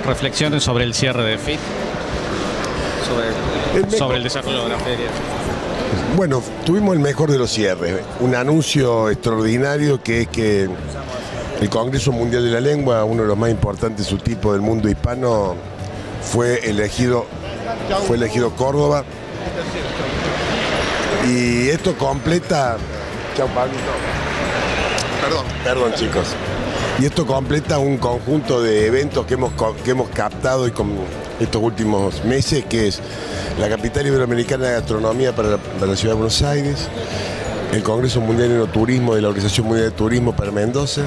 reflexiones sobre el cierre de FIT, sobre el desarrollo de la feria. Bueno, tuvimos el mejor de los cierres, un anuncio extraordinario que es que el Congreso Mundial de la Lengua, uno de los más importantes de su tipo del mundo hispano, fue elegido Córdoba. Y esto completa... Chao, Pablito. Perdón, chicos. Y esto completa un conjunto de eventos que hemos captado y con estos últimos meses, que es la capital iberoamericana de gastronomía para la ciudad de Buenos Aires, el Congreso Mundial de Turismo de la Organización Mundial de Turismo para Mendoza,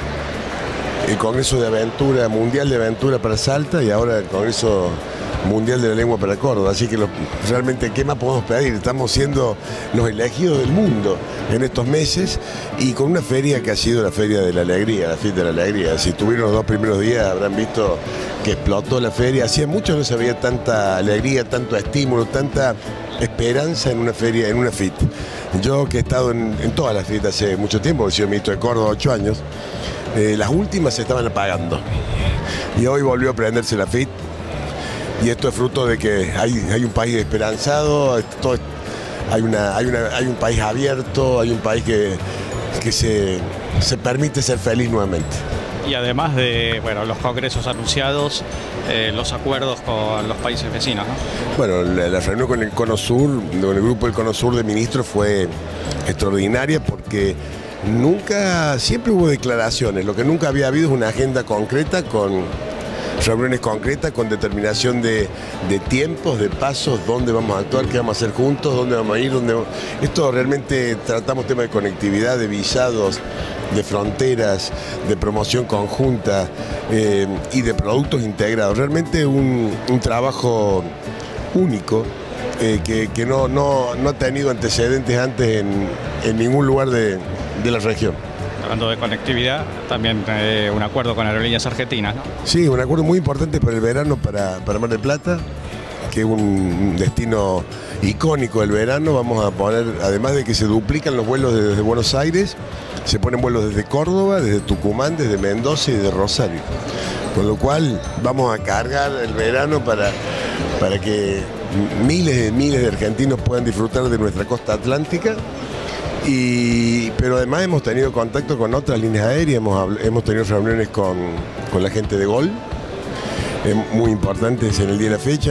el Congreso de Aventura, Mundial de Aventura para Salta y ahora el Congreso Mundial de la Lengua para Córdoba. Así que realmente, ¿qué más podemos pedir? Estamos siendo los elegidos del mundo en estos meses y con una feria que ha sido la Feria de la Alegría, la Fiesta de la Alegría. Si tuvieron los 2 primeros días habrán visto que explotó la feria. Hacía mucho no se veía tanta alegría, tanto estímulo, tanta esperanza en una feria, en una FIT. Yo que he estado en todas las FIT hace mucho tiempo, he sido ministro de Córdoba 8 años, las últimas se estaban apagando. Y hoy volvió a prenderse la FIT. Y esto es fruto de que hay un país esperanzado, hay un país abierto, hay un país que se permite ser feliz nuevamente. Y además de los congresos anunciados, los acuerdos con los países vecinos, ¿no? Bueno, la reunión con el Cono Sur, con el grupo del Cono Sur de ministros fue extraordinaria porque siempre hubo declaraciones, lo que nunca había habido es una agenda concreta con reuniones concretas, con determinación de tiempos, de pasos, dónde vamos a actuar, qué vamos a hacer juntos, dónde vamos a ir, Esto realmente tratamos temas de conectividad, de visados, de fronteras, de promoción conjunta y de productos integrados. Realmente un trabajo único que no ha tenido antecedentes antes en ningún lugar de la región. Hablando de conectividad, también un acuerdo con Aerolíneas Argentinas, ¿no? Sí, un acuerdo muy importante para el verano para Mar del Plata, que es un destino icónico del verano. Vamos a poner, además de que se duplican los vuelos desde Buenos Aires, se ponen vuelos desde Córdoba, desde Tucumán, desde Mendoza y de Rosario. Con lo cual vamos a cargar el verano para que miles de argentinos puedan disfrutar de nuestra costa atlántica. Pero además hemos tenido contacto con otras líneas aéreas, hemos tenido reuniones con la gente de Gol, muy importantes en el día de la fecha.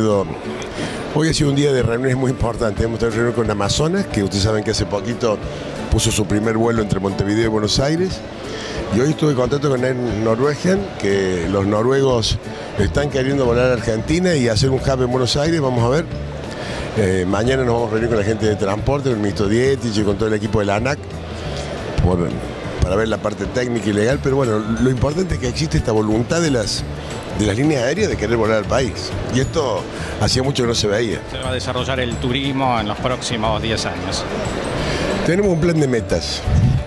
Hoy ha sido un día de reuniones muy importantes. Hemos tenido reuniones con Amazonas, que ustedes saben que hace poquito puso su primer vuelo entre Montevideo y Buenos Aires. Y hoy estuve en contacto con Air Norwegian, que los noruegos están queriendo volar a Argentina y hacer un hub en Buenos Aires. Vamos a ver. Mañana nos vamos a reunir con la gente de transporte, con el ministro Dietrich y con todo el equipo de la ANAC para ver la parte técnica y legal, pero bueno, lo importante es que existe esta voluntad de las líneas aéreas de querer volar al país, y esto hacía mucho que no se veía. Se va a desarrollar el turismo en los próximos 10 años. Tenemos un plan de metas.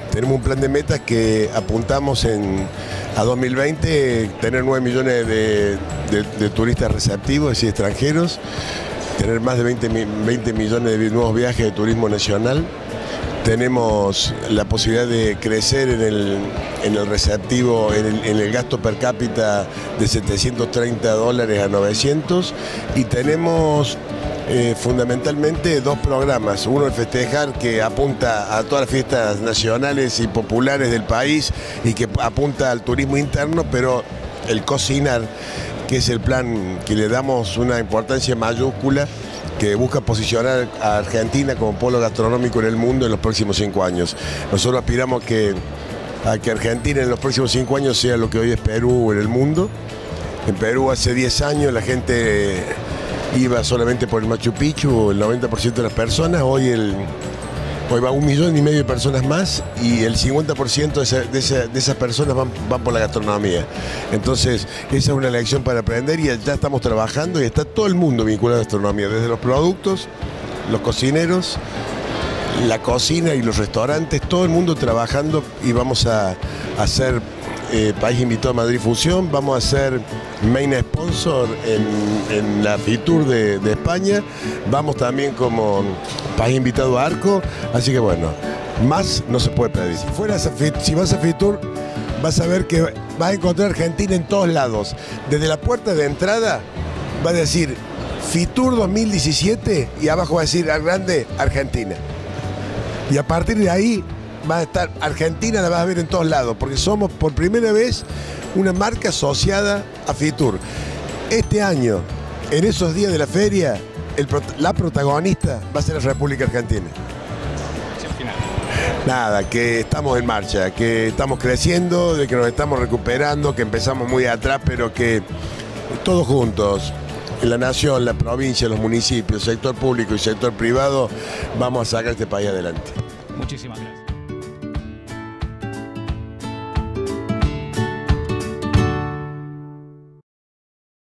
Que apuntamos a 2020 tener 9 millones de turistas receptivos, es decir, extranjeros, tener más de 20 millones de nuevos viajes de turismo nacional. Tenemos la posibilidad de crecer en el receptivo, en el gasto per cápita de $730 a 900, y tenemos fundamentalmente 2 programas. Uno, el Festejar, que apunta a todas las fiestas nacionales y populares del país y que apunta al turismo interno, pero el Cocinar, que es el plan que le damos una importancia mayúscula, que busca posicionar a Argentina como polo gastronómico en el mundo en los próximos 5 años. Nosotros aspiramos a que Argentina en los próximos 5 años sea lo que hoy es Perú en el mundo. En Perú hace 10 años la gente iba solamente por el Machu Picchu, el 90% de las personas. Hoy va 1,5 millones de personas más, y el 50% de esas personas van por la gastronomía. Entonces, esa es una lección para aprender, y ya estamos trabajando y está todo el mundo vinculado a la gastronomía, desde los productos, los cocineros, la cocina y los restaurantes, todo el mundo trabajando, y vamos a hacer país invitado a Madrid Fusión, vamos a ser main sponsor en la Fitur de España, vamos también como país invitado a Arco, así que bueno, más no se puede pedir. Si vas a Fitur, vas a ver que vas a encontrar Argentina en todos lados. Desde la puerta de entrada va a decir Fitur 2017 y abajo va a decir al grande Argentina. Y a partir de ahí va a estar Argentina, la vas a ver en todos lados, porque somos por primera vez una marca asociada a Fitur. Este año, en esos días de la feria, la protagonista va a ser la República Argentina. Nada, que estamos en marcha, que estamos creciendo, de que nos estamos recuperando, que empezamos muy atrás, pero que todos juntos, en la nación, la provincia, los municipios, sector público y sector privado, vamos a sacar este país adelante. Muchísimas gracias.